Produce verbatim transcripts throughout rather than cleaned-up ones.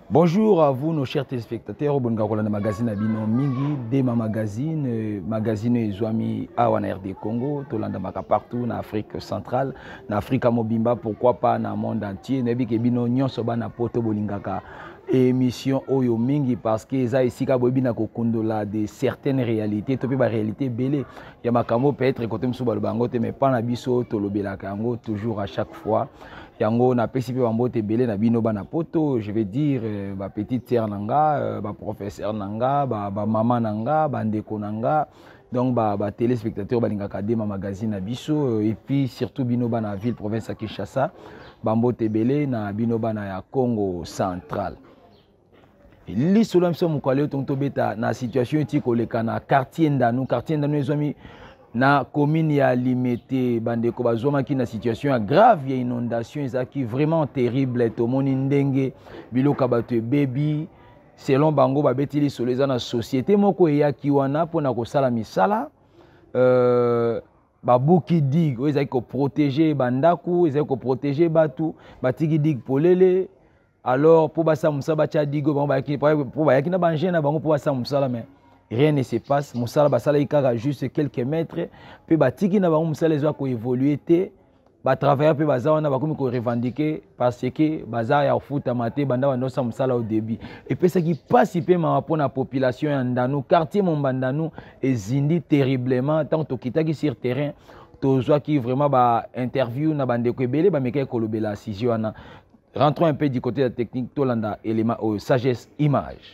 Bonjour à vous, nos chers téléspectateurs. Bonjour à magazine Abino Mingi, Dema Magazine, magazine Ezwami Awana R D Congo, Tolanda Maka partout, en Afrique centrale, en Afrique Mobimba, pourquoi pas dans le monde entier. Nebi Kebino Nyon Soba na Poto Bolingaka. Émission Oyo Mingi parce que ça ici kabobina kokondola de certaines réalités topi ba réalité belé ya makambo peut-être côté msuba bango te mais pas na biso tolobela kango toujours à chaque fois yango na pesi pe bambo te belé na bino bana poto je vais dire ba petite sœur nanga ba professeur nanga ba ba maman nanga ba ndeko nanga donc ba ba téléspectateurs balingaka Dema magazine na biso et puis surtout bino bana ville province à Kinshasa bambo te belé na bino bana ya Congo central. L'histoire de Moukaleo Tontobeta na situation tikoleka na quartier ndanu quartier ndanu ezwami na commune ya Limete bandeko bazoma ki na situation grave ya inondation ezaki vraiment terrible tomoni ndenge biloka bato baby selon bango babetili soleza na société moko eyaki wana pona ko sala misala euh babuki dig ezaki ko protéger bandaku ezaki ko protéger batu batiki dig polele. Alors, pour basa musala bacha digo bango pour bayaki na banje na bango pour basa musala mais rien ne se passe. Musala basala ikaka juste quelques mètres puis batiki na bango musala ezwa ko évoluer té ba travailler puis baza wana bakomi ko revendiquer parce que baza ya futa maté banda bando sa musala au début et puis ce qui passe pe ma pour la population ya ndanu quartier Mombandanu ezindi terriblement tant to kitaki sur terrain tozwa ki vraiment ba interview na bande ko ebele ba meka kolobela sisio wana. Rentrons un peu du côté de la technique, Tolanda, élément, oh, sagesse, image.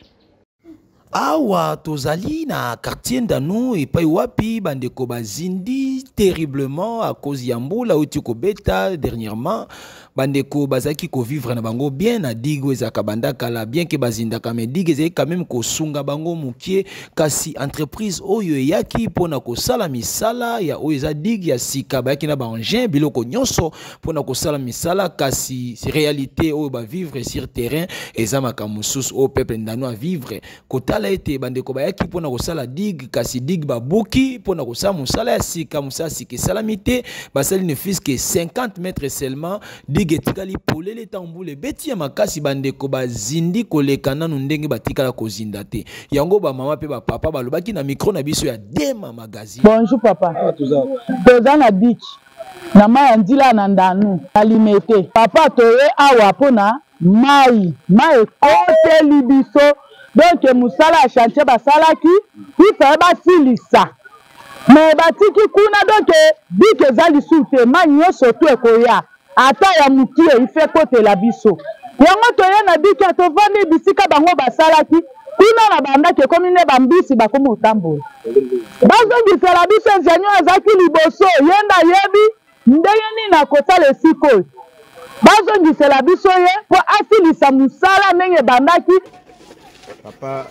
Awa tozali na quartier ndanu et pas wapi bandeko bazindi terriblement à cause yambula ou tiko beta dernièrement bandeko bazaki ko vivre na bango bien na digo ezaka bandaka la bien que bazinda mais digo ezaki quand même ko sunga bango mukie kasi entreprise oyo yaki pona ko sala misala ya oyo za dig ya sika bayaki na bangin biloko nyonso pona ko sala misala kasi réalité oyo ba vivre sur terrain ezama kamusus au peuple ndanu à vivre kotala ete bandeko bayaki pona kosala dig kasi dig babuki pona kosala musala ya sika musala sika salamité basali ne fils que cinquante mètres seulement dig etikali polele tambule beti ya makasi bandeko bazindi koleka nanu ndenge batikala kozinda te yango ba mama pe ba papa balobaki na micro na biso ya Dema magazine. Bonjour papa. Toza na beach na mai ndila na ndanu Limete papa toye awa pona mai mai kote libiso. Donc, musala a chantier basalaki, il fait basilisa. Mais batiki kuna donc dit que zali soute manyo soto ekoya. Ata ya mukie il fait côté la biso. Yango toya na dit que to vandi bisika bango basalaki, kuna na banda ke komine bambisi bakomo tambo. Bazo di fait la biso zenyo azaki liboso yenda yebi ndenge ni na kosala siko. Bazo di fait la biso ye po asilisa musala ndenge bandaki. Papa,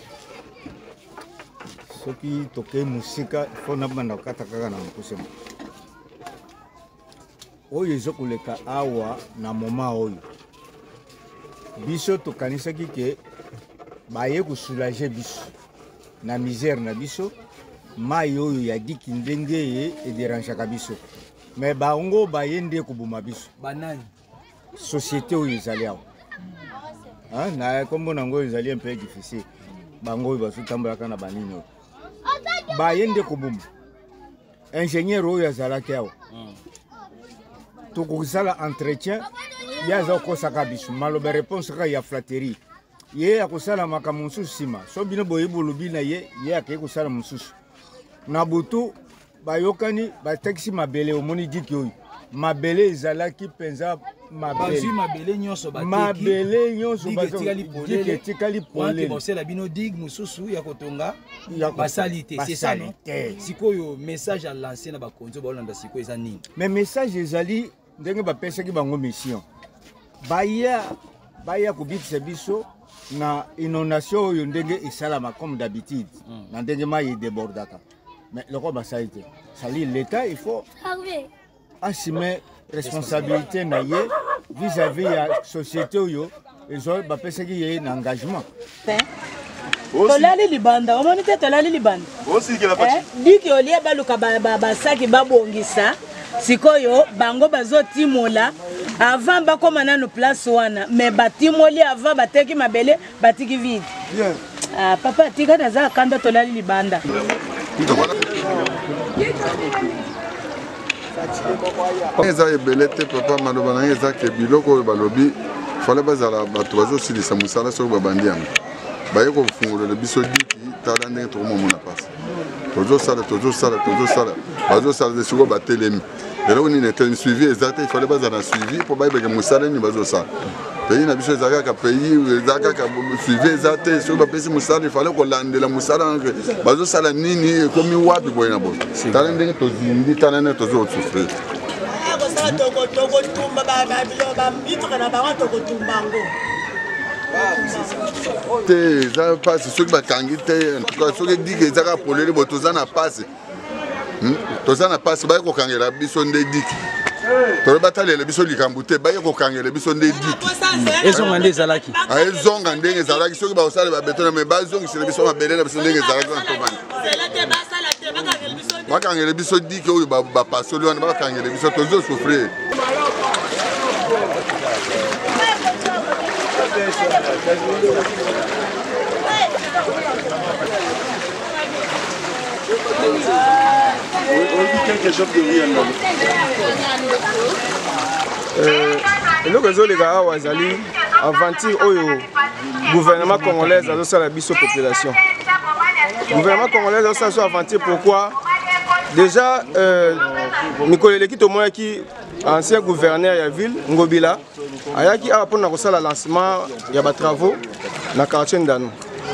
ce qui toque musique, il faut que nous fassions. Oyo ezokoleka awa na moma oyo. Biso tokanisa ki ke baye ko soulager biso na misère na biso mai oyo ya diki ndenge e dérange ka biso. Mais baongo baye nde ko buma biso. Banani société oyo ezali awa. Ah, na kombo nango ezali un peu difficile. Bango ba sutambola kana banino. Ba yende kubuma. Ingénieur oyo azalaki awo. To ko sala entretien ya za ko saka bisu malobe réponse ka ya flatterie. Ye akosala makamusu sima. So bino boyebulu bina ye ye akay ko sala mususu. Na butu bayokani ba taxi mabele omoni diki oyo. Mabele ezalaki penza mabele mabele nyonso bateki mabele nyonso batikali polele tikali polele bosela bino dig mususu ya kotonga basalite c'est ça non sikoyo message à lancer na bakonzo balanda sikoyo eza nini mais message ezali ndenge bapesaki bango mission baya baya kubitisa biso na inondation oyo ndenge esalama comme d'habitude na ndenge mai débordaka mais le roi basalite sali l'état il faut assumer responsabilité na ye vis-à-vis ya société oyo ezo ba pesaki ye na engagement. Tolali libanda, omoni te tolali libanda. Aussi que la partie. Diki olia baluka ba ba saki babongisa. Sikoyo bango bazotimola avant bakoma na no place wana mais batimoli avant bateki mabele batiki vide ah papa tika naza kanda tolali libanda eza ebele te papa maloba na eza ke biloko oyo balobi fale bazala bato bazosilisa mosala soki babandi yango baye kofungolela biso diki tala ndenge tokomomona pasi tozosala tozosala tozosala bazosala te sikoyo batelemi eloko nini etelemi suivi eza te ifale bazala na suivi mpo bayebeke mosala nini bazosala pays na biso eza kaka pays eza kaka suivi eza te soki bapesi mosala ifale kolandela mosala bazosala nini ekomi wapi boye na boye tala ndenge tozindi tala ndenge tozosufrir te eza pasi soki bakangi te soki dike ezaka polele bo toza na pasi toza na pasi baye kokangela biso nde diki tolo batalela biso likambo te baye kokangela biso nde diki ezonga nde ezalaki ezonga ndenge ezalaki soki bakosala babetona me bazongisela biso mabele na biso ndenge ezalaki na tovandi bakangela biso diki oyo bapasoli wana bakangela biso tozosufrir eloko ezoleka awa ezali aventure oyo gouvernement congolaise azosala biso population. Gouvernement congolais azosala biso aventure pourquoi déjà mikolo eleki tomonaki ancien gouverneur ya ville Ngobila ayaki awa mpona kosala lancement ya batravaux na quartier Ndanu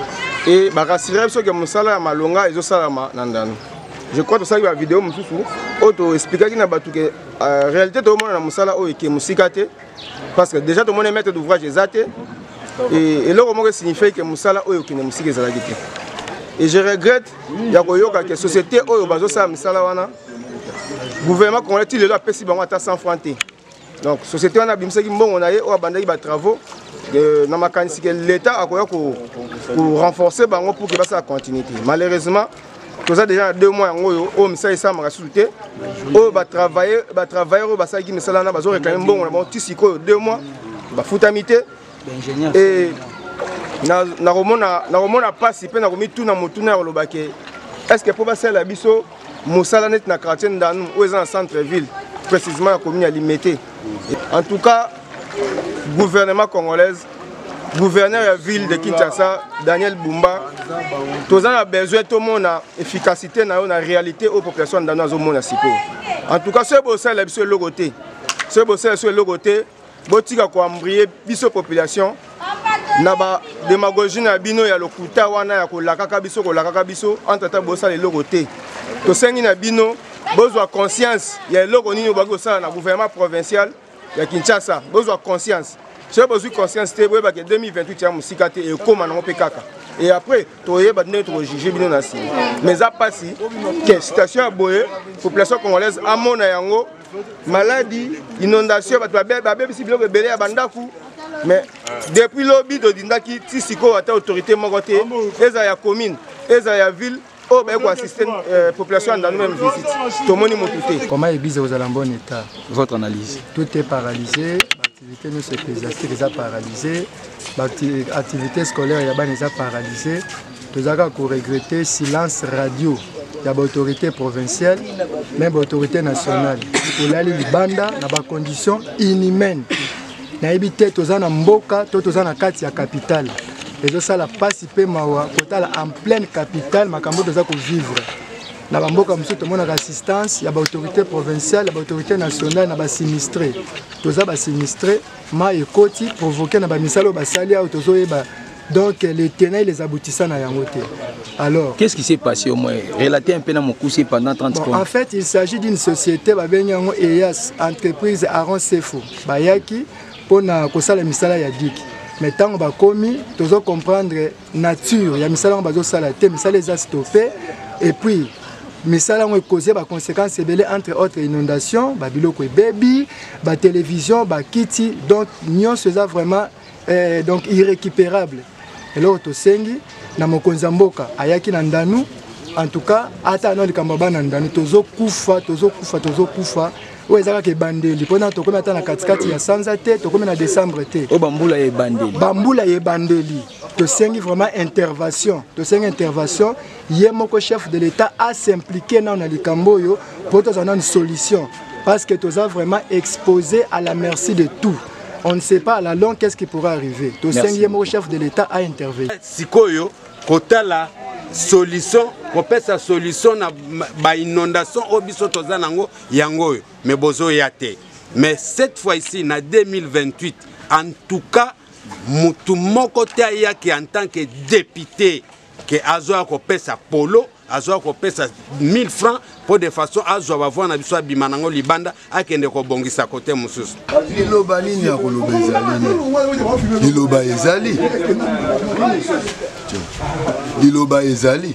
et barassuré biso ke mosala ya malonga ezosalama na Ndanu. Je crois que ça va vidéo mususu auto expliquer na batu que en réalité tout le monde na musala o eke musika te parce que déjà tout le monde maître d'ouvrage ezate et et le moment que signifie que musala o eke musika ezalaki te. Et je regrette ya koyoka que société o bazo sa musala wana gouvernement congolais ti lelo apesi bango ata cent francs te. Donc société wana bimisaki mbongo na ye o abandaki ba travaux na makanisi que l'état akoya ko renforcer bango pour que ça sa continuité. Malheureusement nous avons déjà deux mois où nous avons fait des où va travailler, va travailler, va faire des choses, va faire des choses, deux mois, va faire des choses. Et nous avons participé, nous avons mis tout dans le monde. Est-ce que pour faire la biso, nous avons fait des quartiers dans le centre-ville, précisément la commune limitée. En tout cas, le gouvernement congolais, gouverneur de la ville de Kinshasa, Daniel Bumba, tous a besoin de tout le monde efficacité dans la réalité aux populations dans le monde. En tout cas, ce bossé est le logoté. Ce bossé est le logoté. Botika ko ambrier biso population. Naba démagogie na bino ya lokuta wana ya ko lakaka biso ko lakaka biso entre ta bossa le logoté. To sengi na bino bozwa conscience ya logo nini bago ça na gouvernement provincial ya Kinshasa. Bozwa conscience. Si vous avez conscience que deux mille vingt-huit et comment on peut kaka. Et après, tu vas être jugé bien aussi. Mais ça passe, que situation à boye, population congolaise à mon ayango, maladie, inondation, mais depuis l'objet de Dindaki, Tissiko a été autorité mogoté, et ça y a commune, et ça y a ville. Oh, ben quoi, assister la population dans nous-mêmes visite. Tout le monde est monté. Comment est-ce que vous allez en bon état? Votre analyse? Tout est paralysé. L'activité nous ecclésiastique est paralysée. L'activité scolaire est paralysée. Nous avons regretté silence radio. Il y a l'autorité provinciale, même l'autorité nationale. Pour aller à Banda, dans des conditions inhumaines. Nous avons habité dans Mboka, dans la capitale. Et ça la participer en pleine capitale, ma cambo doit vivre. Na bamboka musu to mona assistance, ya ba autorité provinciale, ya ba autorité nationale na ba sinistré. Toza ba sinistré, ma ekoti provoquer na ba misalo ba sali a tozo eba. Donc les tenants et les aboutissants na yangote. Alors, qu'est-ce qui s'est passé au moins? Relater un peu dans mon coussi pendant trente secondes. En fait, il s'agit d'une société ba benyango E A S, entreprise Aron Sefo. Bayaki pona kosala misala ya diki. Mais tant qu'on va commis, tu dois comprendre la nature. Il y a des misala on va sala te, misala les a stoppé et puis misala on causé des conséquences entre autres inondations, ba biloko baby, ba télévision, ba kiti, donc nion c'est vraiment euh, donc irrécupérable. Et là to sengi na mokonza mboka ayaki na Ndanu en tout cas ata na likambo bana ndani tozo kufa tozo kufa tozo kufa oyo ezaka ke bandeli mpona tokomi ata na katikati ya sanza te tokomi na décembre te o bambula ye bandeli bambula ye bandeli tosengi vraiment intervention tosengi intervention ye moko chef de l'état a s'impliquer na na likambo oyo pour tozana une solution parce que toza vraiment exposé à la merci de tout. On ne sait pas à la longue qu'est-ce qui pourra arriver. Tout cinquième chef de l'État a intervenu. Sikoyo, kota la solution, kopesa sa solution na ba inondation obiso tozanango yango mais bozo yate. Mais cette fois-ci na deux mille vingt-huit, en tout cas, mutu moko te ayaki en tant que député que azoa kopesa polo, azoa kopesa mille francs pour de façon azoa bavwa na biso bimanango libanda akende ko bongisa côté mususu. Liloba nini ya koloba ezali liloba ezali liloba ezali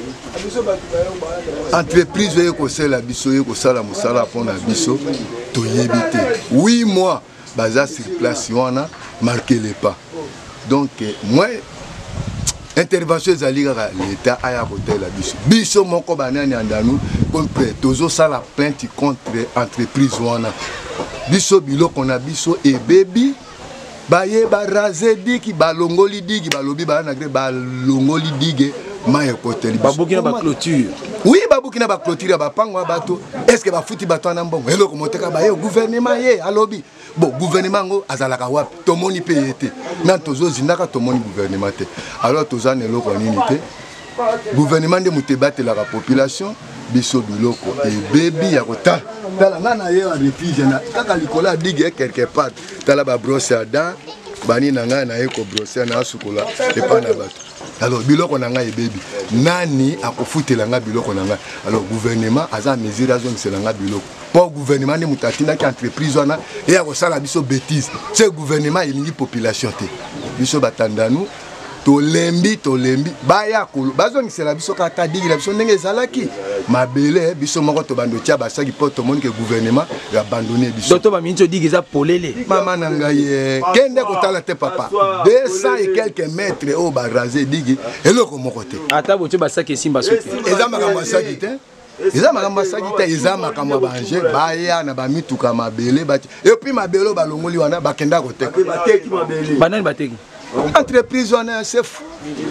entreprise oyo kosala biso oyo kosala mosala mpona biso toyebi te huit mois baza sur place wana marqué les pas donc moi intervention ezali kaka l'État aya kotela biso biso moko banani andanu contre tozo sala plainte contre entreprise wana biso biloko na biso ebebi baye baraze diki balongoli digi balobi bana gre balongoli dige maye koteli babukina ba clôture oui babukina ba clôture ba pangwa bato est-ce que ba futi bato na mbongo eloko moteka ba ye gouvernement ye alobi bon gouvernement ngo azalaka wapi tomoni pe yete na tozo zindaka tomoni gouvernement te alors tozane eloko nini te gouvernement de mutebate la population biso biloko et baby ya kota tala ngana ye refuge na kaka likola digue quelque part tala ba brosse à dents bani na ngana ye ko brosse na sukola et pas na bato alors biloko na nga e baby nani akofutela nga biloko na nga alors gouvernement aza mesure azo ngisela nga biloko pour gouvernement ne mutatina ki entreprise wana et ya kosala biso bêtise c'est gouvernement elingi population te biso batandanu tolembi tolembi baya kolo bazongisela biso kata digi la biso ndenge ezalaki mabele biso moko to bando tia basaki po to moni ke gouvernement ya abandonné biso doto ba minzo digi za polele mama na ngai kende kotala te papa deux cents et quelques mètres au baraze digi eloko moko te ata boto basaki simba sote eza makambo basaki te eza makambo basaki te eza makambo banje baya na bamituka mabele bati et puis mabelo balongoli wana bakenda koteka bateki mabele banani bateki entreprise wana chef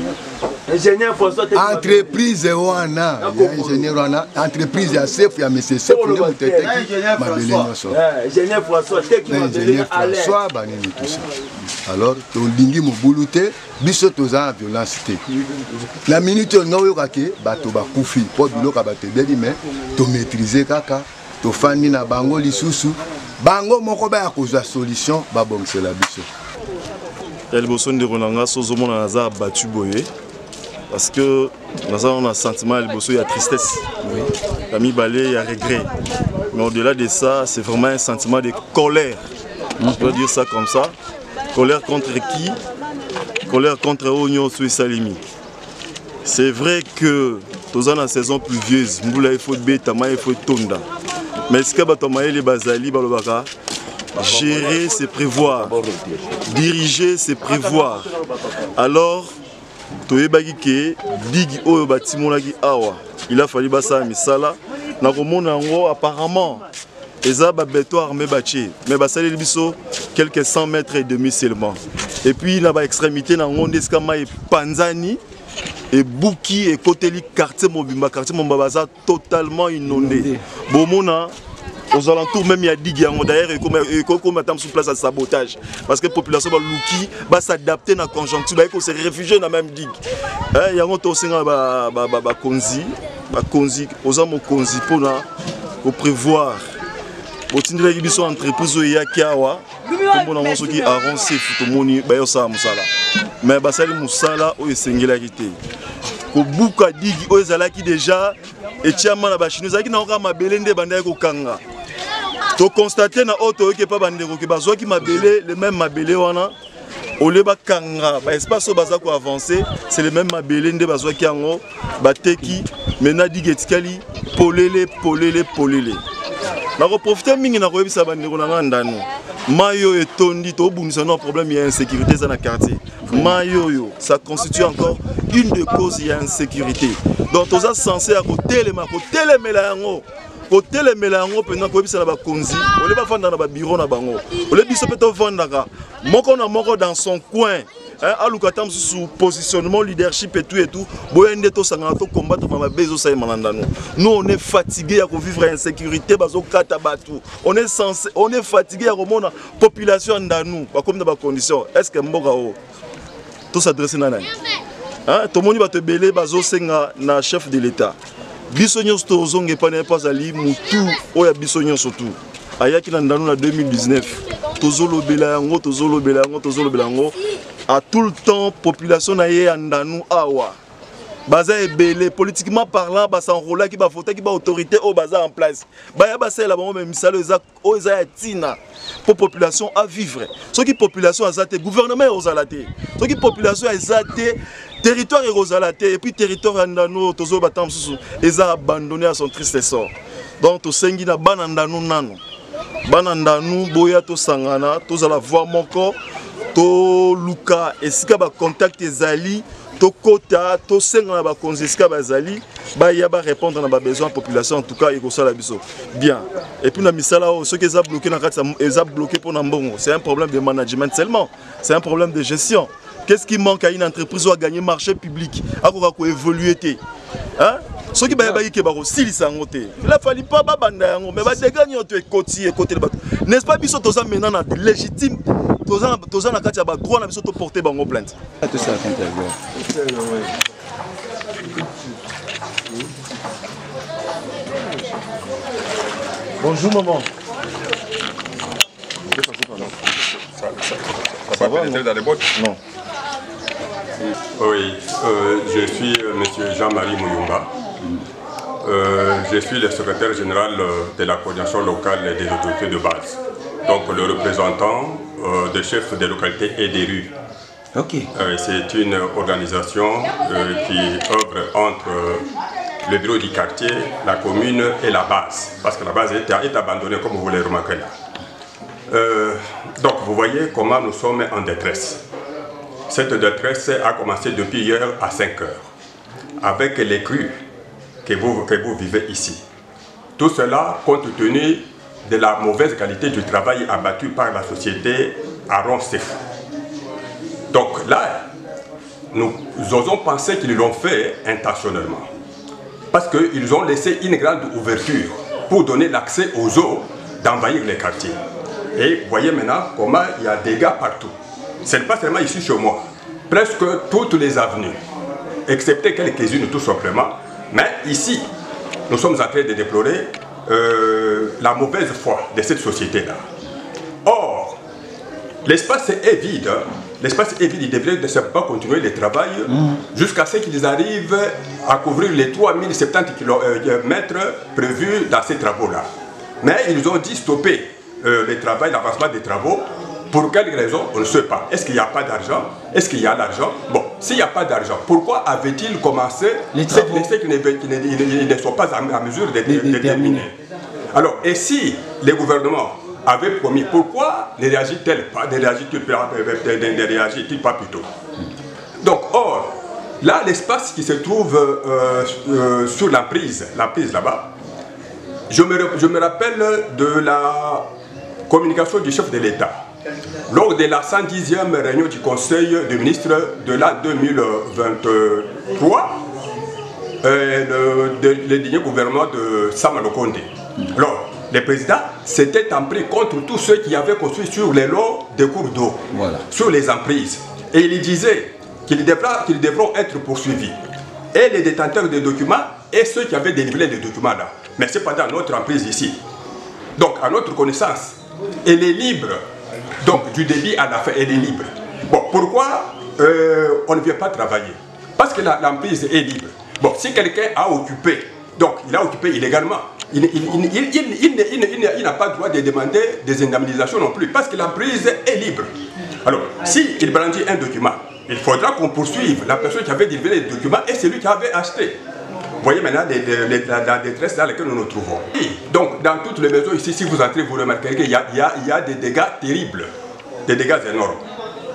ingénieur François entreprise wana ingénieur wana entreprise ya chef ya monsieur chef nde muteteki mabele nyonso ingénieur François teki mabele François banini tout ça alors to lingi mobulu te biso toza violence te la minute on yoka ke bato bakufi po biloko bato beli mais to maîtriser kaka to fandi na bango lisusu bango moko ba ya kozwa solution ba bongisela biso. Il y a des personnes qui ont battu boyé parce que nous avons un sentiment, il y a tristesse, il y a regret. Mais au-delà de ça, c'est vraiment un sentiment de colère. Je peux dire ça comme ça. Colère contre qui? Colère contre Oignon Salimi. C'est vrai que nous avons une saison pluvieuse, il faut bêta, il faut tonda. Mais ce que les bazali, gérer, c'est prévoir. Diriger, c'est prévoir. Alors, il a fallu basa misala. Apparemment, les ababeto armé bâti, mais basali biso quelques cent mètres et demi seulement. Et puis il y a extrémité dans Ngondeskama et Panzani et Bouki et Koteli quartier Mobimba quartier Mombabaza totalement inondé. Bomona aux alentours même il y a digue d'ailleurs et comme attend sous place à sabotage parce que la population va louki va s'adapter dans la conjoncture va se réfugier dans la même digue il y a un tour ba ba ba konzi ba konzi aux hommes konzi pour na pour prévoir pour tindre qui sont entreprise ya kiawa comme on a ceux qui avancé tout le monde ba yo ça musala mais ba sali musala o esengela kité ko buka digue o ezalaki déjà et tiama na ba chinois qui na ka mabelende banda ko kanga to constater na auto qui pas bandeko ki bazwa ki mabele le même mabele wana ole ba kanga ba espace baza ko avancer c'est le même mabele nde bazwa ki yango bateki mena digetikali polele polele polele na ko profiter mingi na ko yebisa bandeko na ngandano mayo etondi to bunisa no problème ya insécurité za na quartier Mayoyo, ça constitue encore une des causes d'insécurité. Donc, on est censé à côté les marques, côté les mélanges, côté les mélanges, pendant que ça va conzi, on n'est pas vendre dans le bureau na bango, on est bisa peut vendre moko na moko dans son coin. Hein, alukatam sous positionnement, leadership et tout et tout. Boyende to sangato combattre ma bezo sa manandano. Nous on est fatigué à vivre insécurité bazo kata batu. On est censé, on est fatigué à remonter population dans nous, pas comme dans ba conditions. Est-ce que mboka o tout s'adresser na nani? Hein, tout le monde va te belé bazo senga na chef de l'état. Bisognos to zonge pa ne pas ali mutu oya bisognos surtout. Ayaki na ndanu na deux mille dix-neuf. Tozolo belango, tozolo belango, tozolo belango. À tout le temps, population naie andanu awa. Baza est belé politiquement parlant, bas s'enrôler qui va voter qui va autorité au baza en place. Baya basa la bon même ça les o eza tina pour population à vivre. Ce qui population a zaté gouvernement aux alaté. Ce qui population a zaté territoire est aux alaté et puis territoire andanu tozo batam susu eza abandonné à son triste sort. Donc to sengi na banandanu nano. Banandanu boya to sangana to za la voix mon corps. To luka esika ba contact ezali to kota to senga ba konzesika ba zali ba ya ba répondre na ba besoin population en tout cas eko sala biso bien et puis na misala o ceux qui ont bloqué na kati eza bloqué pour na mbongo c'est un problème de management seulement c'est un problème de gestion. Qu'est-ce qui manque à une entreprise ou à gagner marché public à quoi ko évoluer té hein ceux qui ba ba ki ba ko silisa ngote il a fallu pas ba banda yango mais ba dégagner to ekoti et côté n'est-ce pas biso to ça maintenant na légitime. Tous les gens qui ont droit à porter bango plainte. Bonjour maman. Ça va pénétrer dans les bottes? Non. Oui, euh, je suis euh, M. Jean-Marie Mouyumba. Euh, je suis le secrétaire général de la coordination locale des autorités de base. Donc le représentant euh, des chefs des localités et des rues. Okay. Euh, c'est une organisation euh, qui œuvre entre euh, le bureau du quartier, la commune et la base. Parce que la base est, est abandonnée comme vous le remarquez là. Euh, donc vous voyez comment nous sommes en détresse. Cette détresse a commencé depuis hier à cinq heures. Avec les crues que vous, que vous vivez ici. Tout cela compte tenu de la mauvaise qualité du travail abattu par la société Aaron Sef. Donc là, nous osons penser qu'ils l'ont fait intentionnellement. Parce qu'ils ont laissé une grande ouverture pour donner l'accès aux eaux d'envahir les quartiers. Et vous voyez maintenant comment il y a des dégâts partout. Ce n'est pas seulement ici chez moi. Presque toutes les avenues, excepté quelques-unes tout simplement. Mais ici, nous sommes en train de déplorer Euh, la mauvaise foi de cette société-là. Or, l'espace est vide. L'espace est vide. Ils devraient ne pas continuer le travail mmh. jusqu'à ce qu'ils arrivent à couvrir les trois mille soixante-dix kilomètres prévus dans ces travaux-là. Mais ils ont dit stopper euh, le travail, l'avancement des travaux. Pour quelle raison? On ne sait pas. Est-ce qu'il n'y a pas d'argent? Est-ce qu'il y a l'argent? Bon, s'il n'y a pas d'argent, pourquoi avait-il commencé les travaux qui ne, qui, ne, qui ne sont pas en mesure de, de, de terminer? Alors, et si les gouvernements avaient promis, pourquoi ne réagit-il pas, ne réagit-il pas, ne réagit-il pas plus tôt? Donc, or, là, l'espace qui se trouve euh, euh, sur la prise, la prise là-bas, je me, je me rappelle de la communication du chef de l'État. Lors de la cent dixième réunion du Conseil des ministres de l'an deux mille vingt-trois, euh, le, le, le dernier gouvernement de Sama Lokonde. Alors, le président s'était en pris contre tous ceux qui avaient construit sur les lots de cours d'eau, voilà. Sur les emprises. Et il disait qu'ils devra, qu'ils devront être poursuivis. Et les détenteurs des documents et ceux qui avaient délivré les documents là. Mais c'est pas dans notre emprise ici. Donc, à notre connaissance, elle est libre. Donc, du début à la fin, elle est libre. Bon, pourquoi euh, on ne vient pas travailler? Parce que l'emprise est libre. Bon, si quelqu'un a occupé, donc il a occupé illégalement, il, il, il, il, il, il, il, il n'a pas le droit de demander des indemnisations non plus, parce que l'emprise est libre. Alors, s'il brandit un document, il faudra qu'on poursuive la personne qui avait délivré les documents et celui qui avait acheté. Vous voyez maintenant les, les, les, la, la détresse dans laquelle nous nous trouvons. Et donc, dans toutes les maisons ici, si vous entrez, vous remarquerez qu'il y, y, y a des dégâts terribles, des dégâts énormes.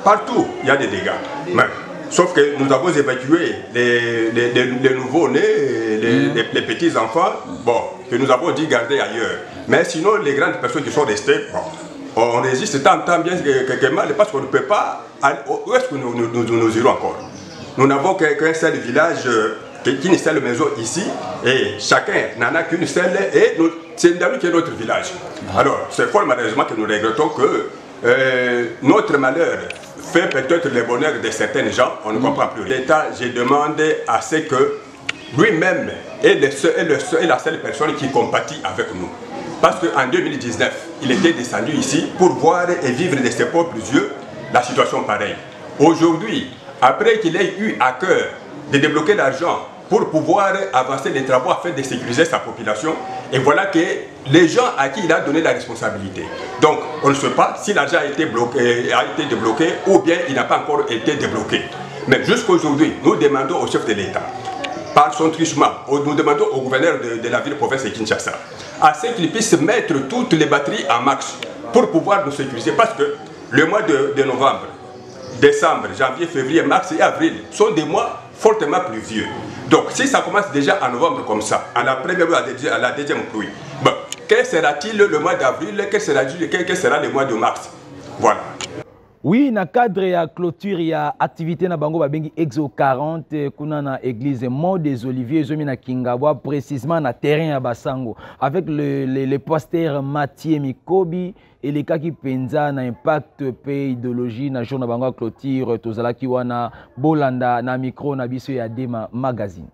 partout, il y a des dégâts. Mais, sauf que nous avons évacué les, les, les, les nouveaux-nés, les, mmh. les, les petits-enfants, bon, que nous avons dû garder ailleurs. Mais sinon, les grandes personnes qui sont restées, bon, on résiste tant, tant bien que, que mal, parce qu'on ne peut pas... Aller, où est-ce que nous, nous, nous, nous irons encore? Nous n'avons qu'un seul village, qu'une seule maison ici, et chacun n'en a qu'une seule, et c'est Ndalou qui est notre village. Alors, c'est fort malheureusement que nous regrettons que euh, notre malheur fait peut-être le bonheur de certains gens, on ne comprend plus. L'État, j'ai demandé à ce que lui-même est, le seul, est, le seul, est la seule personne qui compatit avec nous. Parce qu'en deux mille dix-neuf, il était descendu ici pour voir et vivre de ses propres yeux la situation pareille. Aujourd'hui, après qu'il ait eu à cœur de débloquer l'argent pour pouvoir avancer les travaux afin de sécuriser sa population, et voilà que les gens à qui il a donné la responsabilité. Donc, on ne sait pas si l'argent a été bloqué, a été débloqué ou bien il n'a pas encore été débloqué. Mais jusqu'aujourd'hui, nous demandons au chef de l'État, par son truchement, nous demandons au gouverneur de, de la ville-province de Kinshasa, à ce qu'il puisse mettre toutes les batteries en marche pour pouvoir nous sécuriser. Parce que le mois de, de novembre, décembre, janvier, février, mars et avril sont des mois fortement pluvieux. Donc si ça commence déjà en novembre comme ça, à la première ou à la deuxième pluie, bon, quel sera-t-il le mois d'avril, quel sera, quel sera le mois de mars? Voilà. Oui, na cadre ya clôture ya activité na bango babengi Exo quarante kuna na église Mont des Oliviers zomi na Kingabwa, précisément na terrain ya Basango, avec le, le, le pasteur Mathieu Mikobi et les cas qui penza na impact pe idéologie na jour na bango clôture tozala ki wana bolanda na micro na biso ya Dema Magazine.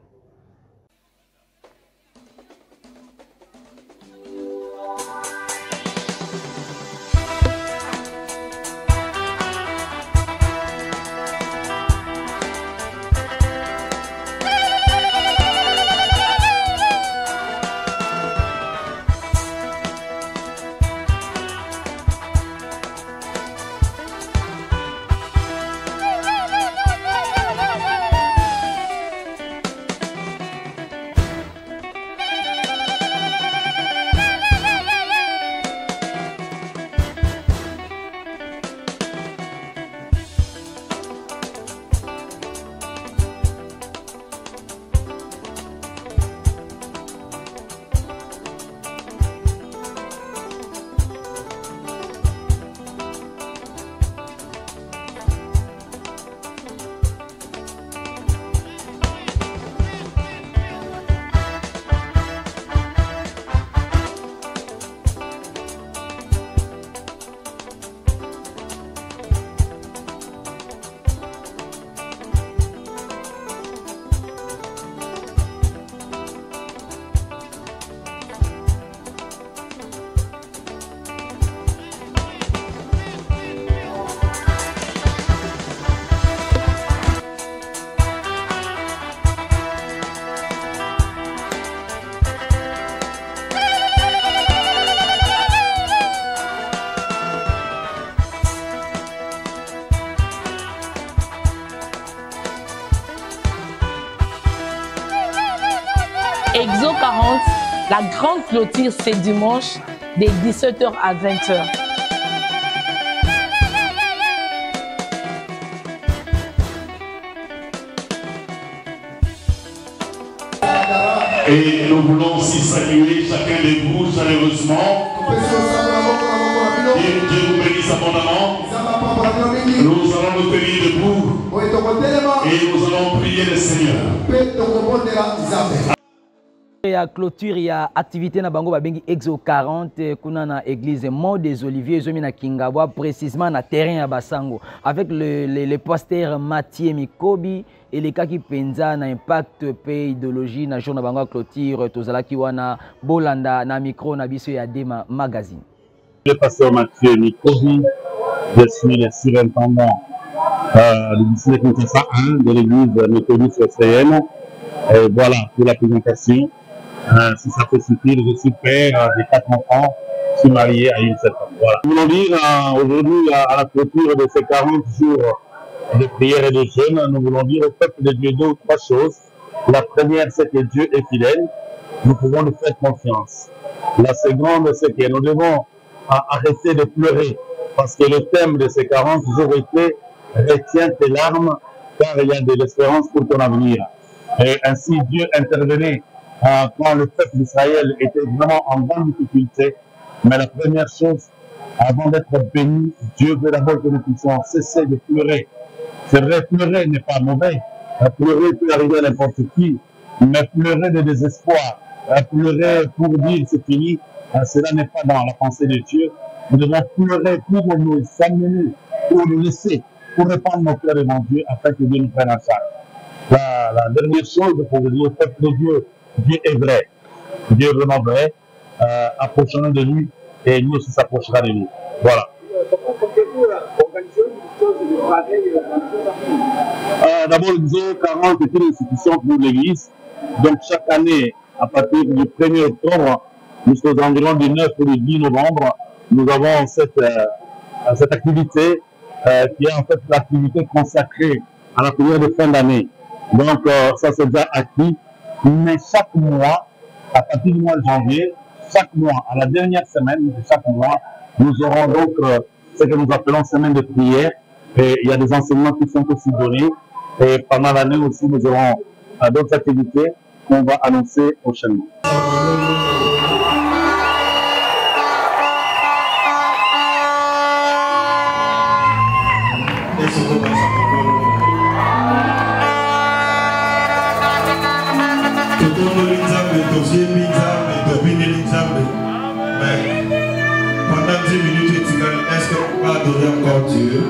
Exo quarante, la grande clôture, c'est dimanche de dix-sept heures à vingt heures. Et nous voulons aussi saluer chacun de vous chaleureusement. Dieu, Dieu vous bénisse abondamment. Nous allons nous tenir debout et nous allons prier le Seigneur. Ya clôture ya activité na bango babengi Exo quarante kuna na église Mont des Oliviers zomi na Kingabwa, précisément na terrain ya Basango, avec le, le, le pasteur Mathieu Mikobi et les cas qui penza na impact pe idéologie na jour na bango clôture tozala ki wana bolanda na micro na biso ya Dema Magazine. Le pasteur Mathieu Mikobi, je suis le surintendant euh, du district Kinshasa un de l'église méthodiste océenne. Et voilà pour la présentation. Euh, si ça peut suffire, je suis père de quatre enfants, je suis marié à une seule femme. Voilà. Nous voulons dire euh, aujourd'hui, à, à la clôture de ces quarante jours de prière et de jeûne, nous voulons dire au peuple de Dieu deux ou trois choses. La première, c'est que Dieu est fidèle, nous pouvons lui faire confiance. La seconde, c'est que nous devons arrêter de pleurer, parce que le thème de ces quarante jours était retiens tes larmes, car il y a de l'espérance pour ton avenir. Et ainsi, Dieu intervenait euh, quand le peuple d'Israël était vraiment en grande difficulté. Mais la première chose, avant d'être béni, Dieu veut d'abord que nous puissions cesser de pleurer. C'est vrai, pleurer n'est pas mauvais. Pleurer peut arriver à n'importe qui, mais pleurer de désespoir, pleurer pour dire c'est fini, cela n'est pas dans la pensée de Dieu. Nous devons pleurer pour nous amener, pour nous laisser, pour répandre nos cœurs devant Dieu afin que Dieu nous prenne en charge. La, la dernière chose pour vous dire, peuple de Dieu, Dieu est vrai. Dieu est vraiment vrai. Euh, approchons-nous de lui et lui aussi s'approchera de lui. Voilà. Euh, D'abord, le disons quarante est une institution pour l'Église. Donc, chaque année, à partir du premier octobre jusqu'aux environs du neuf ou du dix novembre, nous avons cette, euh, cette activité euh, qui est en fait l'activité consacrée à la prière de fin d'année. Donc, euh, ça c'est déjà acquis. Mais chaque mois, à partir du mois de janvier, chaque mois, à la dernière semaine de chaque mois, nous aurons donc euh, ce que nous appelons semaine de prière. Et il y a des enseignements qui sont aussi donnés. Et pendant l'année aussi, nous aurons euh, d'autres activités qu'on va annoncer prochainement. Pendant dix minutes, est-ce qu'on va adorer encore Dieu?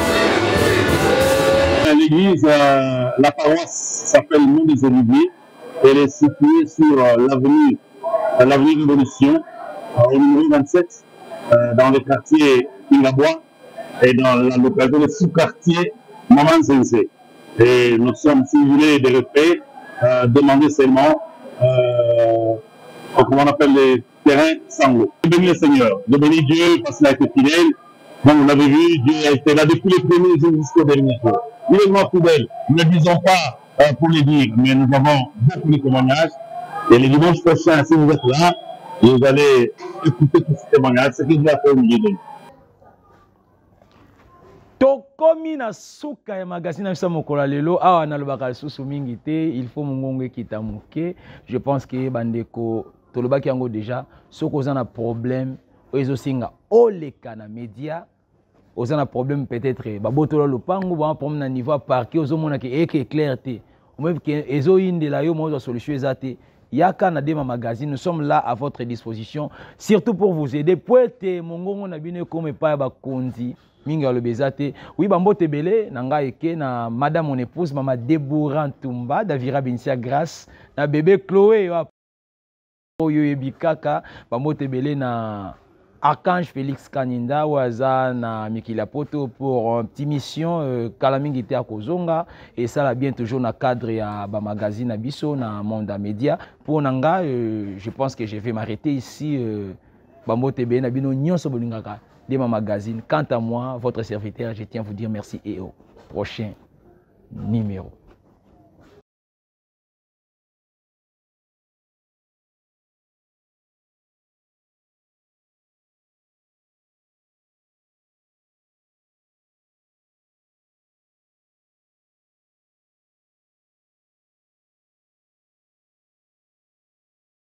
L'église, euh, la paroisse s'appelle Mont des Oliviers Elle est située sur euh, l'avenue euh, l'avenue Révolution, euh, au numéro vingt-sept, euh, dans le quartier Ingabois et dans la localité de sous-quartier Maman Sensei. Et nous sommes, si vous voulez, des refaits, euh, demandez seulement, euh, comment on appelle les terrains sanglots. Béni le Seigneur, de béni Dieu parce qu'il a été fidèle. Comme vous l'avez vu, Dieu a été là depuis les premiers jours jusqu'au dernier jour. Il est vraiment fidèle. Nous ne disons pas euh, pour le dire, mais nous avons beaucoup de témoignages. Et le dimanche prochain, si vous êtes là, vous allez écouter tous ces témoignages, ce qu'il a fait au milieu de nous. Tokomi na suka ya magazine na mokola lelo awa na lobaka susu mingi te, il faut mongongo kita moke. Je pense que bandeko tolobaki yango déjà soko za na problème ozo singa oleka na média oza na problème peut-être babotola lopango ba problème na niveau parquet ozo mona ke eke clair te ou même que ezo indela yo mo solution ezate yaka na dema magazine. Nous sommes là à votre disposition surtout pour vous aider poete mongongo na bino comme pa ba kondi minga le bezate. Oui, bambote belé nanga eke na madame mon épouse mama Deborah Ntumba Davira Binsia Grâce na bébé Chloé oyo ebikaka bambote belé na Archange Félix Kaninda waza na Mikila Poto pour une petite mission euh, kalamingi te akozonga et ça la bien toujours na cadre ya ba magazine na biso na Monde Média pour nanga euh, je pense que je vais m'arrêter ici euh, bambote belé na bino nyonso bolingaka de ma magazine. Quant à moi, votre serviteur, je tiens à vous dire merci et au prochain numéro.